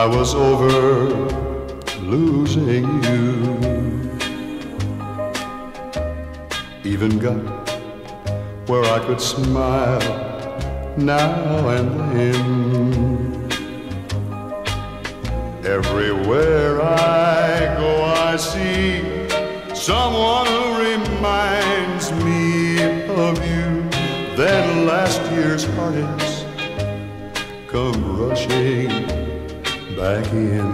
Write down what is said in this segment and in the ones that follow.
I was over losing you. Even got where I could smile now and then. Everywhere I go I see someone who reminds me of you. Then last year's heartaches come rushing back in.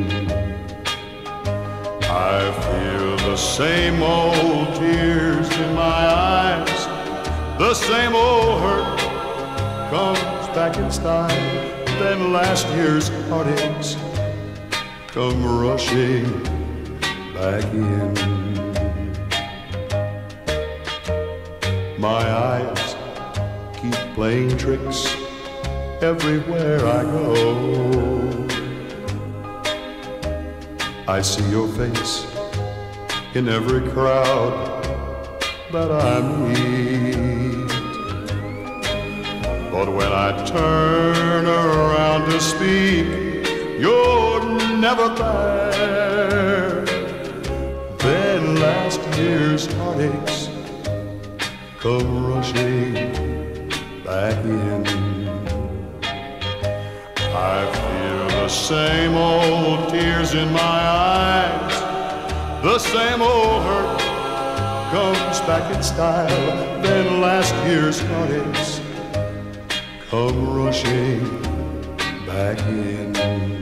I feel the same old tears in my eyes. The same old hurt comes back in style. Then last year's heartaches come rushing back in. My eyes keep playing tricks everywhere I go. I see your face in every crowd that I meet. But when I turn around to speak, you're never there. Then last year's heartaches come rushing back in. I feel the same old tears in my eyes. The same old hurt comes back in style. Then last year's heartaches come rushing back in.